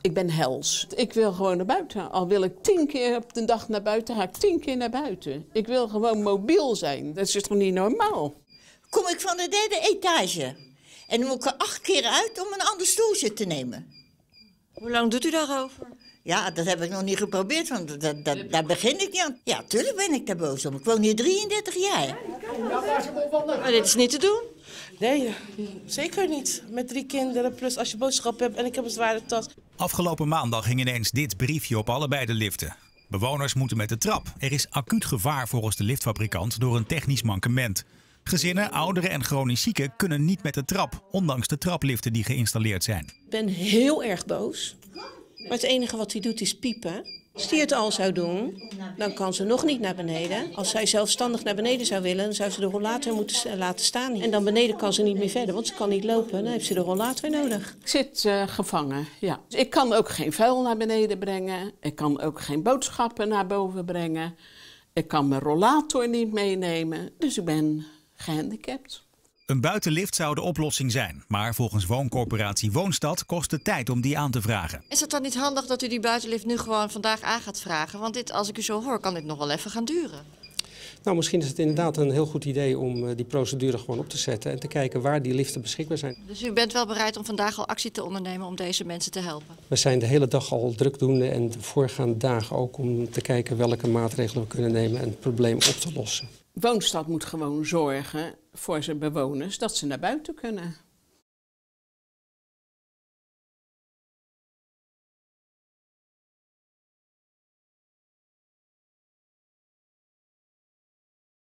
Ik ben hels. Ik wil gewoon naar buiten. Al wil ik 10 keer op de dag naar buiten, ga ik 10 keer naar buiten. Ik wil gewoon mobiel zijn. Dat is toch niet normaal? Kom ik van de 3e etage. En dan moet ik er 8 keer uit om een ander stoeltje te nemen. Hoe lang doet u daarover? Ja, dat heb ik nog niet geprobeerd, want daar begin ik niet aan. Ja, tuurlijk ben ik daar boos om. Ik woon hier 33 jaar. Maar dit is niet te doen. Nee, zeker niet. Met 3 kinderen, plus als je boodschap hebt en ik heb een zware tas. Afgelopen maandag ging ineens dit briefje op allebei de liften. Bewoners moeten met de trap. Er is acuut gevaar volgens de liftfabrikant door een technisch mankement. Gezinnen, ouderen en chronisch zieken kunnen niet met de trap, ondanks de trapliften die geïnstalleerd zijn. Ik ben heel erg boos. Maar het enige wat hij doet is piepen. Als hij het al zou doen, dan kan ze nog niet naar beneden. Als zij zelfstandig naar beneden zou willen, dan zou ze de rollator moeten laten staan. En dan beneden kan ze niet meer verder, want ze kan niet lopen. Dan heeft ze de rollator nodig. Ik zit gevangen, ja. Ik kan ook geen vuil naar beneden brengen. Ik kan ook geen boodschappen naar boven brengen. Ik kan mijn rollator niet meenemen. Dus ik ben gehandicapt. Een buitenlift zou de oplossing zijn, maar volgens wooncorporatie Woonstad kost het tijd om die aan te vragen. Is het dan niet handig dat u die buitenlift nu gewoon vandaag aan gaat vragen? Want dit, als ik u zo hoor, kan dit nog wel even gaan duren. Nou, misschien is het inderdaad een heel goed idee om die procedure gewoon op te zetten en te kijken waar die liften beschikbaar zijn. Dus u bent wel bereid om vandaag al actie te ondernemen om deze mensen te helpen? We zijn de hele dag al drukdoende en de voorgaande dagen ook om te kijken welke maatregelen we kunnen nemen en het probleem op te lossen. Woonstad moet gewoon zorgen voor zijn bewoners dat ze naar buiten kunnen.